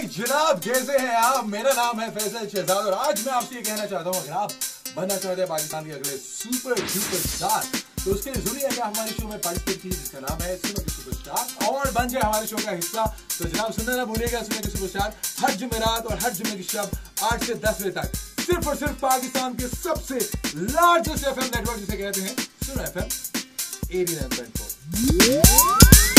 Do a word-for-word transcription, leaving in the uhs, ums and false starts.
भाई जनाब, कैसे हैं आप? मेरा नाम है फैसल शहजाद और आज मैं आपसे ये कहना चाहता हूँ, अगर आप बनना चाहते हैं पाकिस्तान के अगले सुपर डुपर स्टार, तो उसके जरूरी है कि हमारे शो में पार्टिसिपेट कीजिए जिसका नाम है सुपर के सुपरस्टार और बन जाए हमारे शो का हिस्सा। तो जनाब सुनना ना भूलिएगा सुपर के सुपरस्टार हर जुमेरात और हर जुमे की शब आठ से दस बजे तक सिर्फ और सिर्फ पाकिस्तान के सबसे लार्जेस्ट एफ एम नेटवर्क जिसे कहते हैं सुनो F M eighty nine point four.